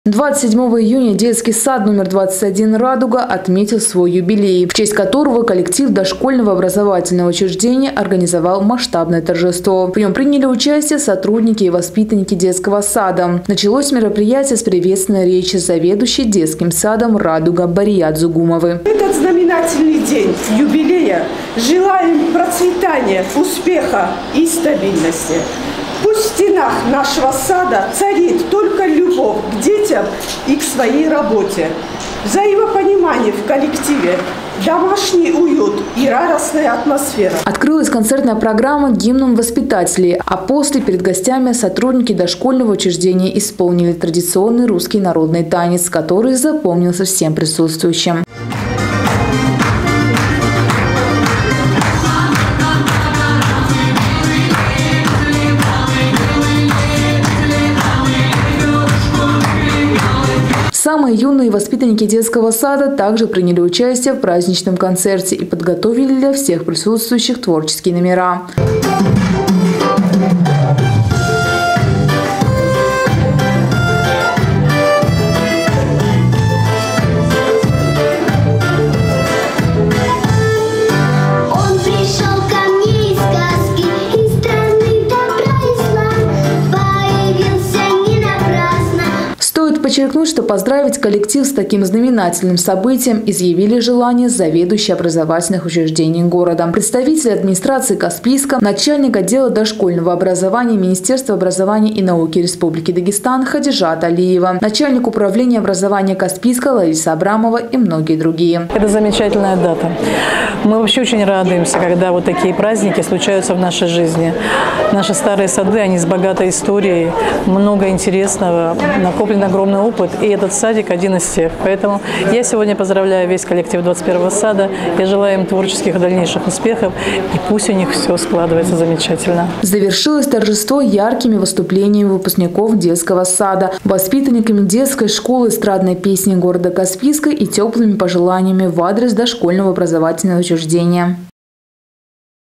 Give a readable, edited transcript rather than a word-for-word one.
27 июня детский сад номер 21 «Радуга» отметил свой юбилей, в честь которого коллектив дошкольного образовательного учреждения организовал масштабное торжество. В нем приняли участие сотрудники и воспитанники детского сада. Началось мероприятие с приветственной речи заведующей детским садом «Радуга» Барият Зугумовой. Этот знаменательный день юбилея желаем процветания, успеха и стабильности. Пусть в стенах нашего сада царит только любовь к детям и к своей работе, взаимопонимание в коллективе, домашний уют и радостная атмосфера. Открылась концертная программа гимном воспитателей, а после перед гостями сотрудники дошкольного учреждения исполнили традиционный русский народный танец, который запомнился всем присутствующим. Самые юные воспитанники детского сада также приняли участие в праздничном концерте и подготовили для всех присутствующих творческие номера. Подчеркнуть, что поздравить коллектив с таким знаменательным событием изъявили желание заведующие образовательных учреждений города, представители администрации Каспийска, начальник отдела дошкольного образования Министерства образования и науки Республики Дагестан Хадижат Алиева, начальник управления образования Каспийска Лариса Абрамова и многие другие. Это замечательная дата. Мы вообще очень радуемся, когда вот такие праздники случаются в нашей жизни. Наши старые сады, они с богатой историей, много интересного, накоплен огромный опыт, и этот садик один из тех. Поэтому я сегодня поздравляю весь коллектив 21-го сада. Я желаю им творческих дальнейших успехов, и пусть у них все складывается замечательно. Завершилось торжество яркими выступлениями выпускников детского сада, воспитанниками детской школы эстрадной песни города Каспийска и теплыми пожеланиями в адрес дошкольного образовательного учреждения.